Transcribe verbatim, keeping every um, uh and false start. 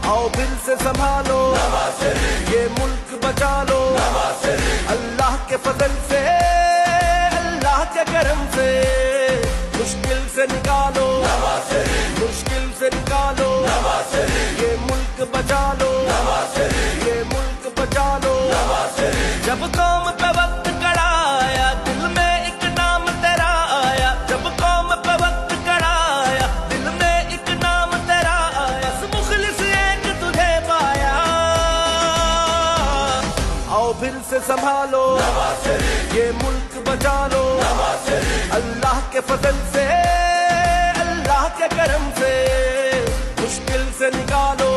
आओ फिर से संभालो, ये मुल्क बचा लो, अल्लाह के फजल से, अल्लाह के करम से, मुश्किल से निकालो, मुश्किल से निकालो, ये मुल्क बचा लो, ये मुल्क बचा लो। जब कौम पे वक्त कड़ा आया, दिल में एक नाम तेरा आया, जब कौम पे वक्त कड़ा आया, दिल में एक नाम तेरा आया, बस मुखलिस एक तुझे पाया। आओ फिर से संभालो, ये मुल्क बचा लो, अल्लाह के फजल से, अल्लाह के करम से, मुश्किल से निकालो,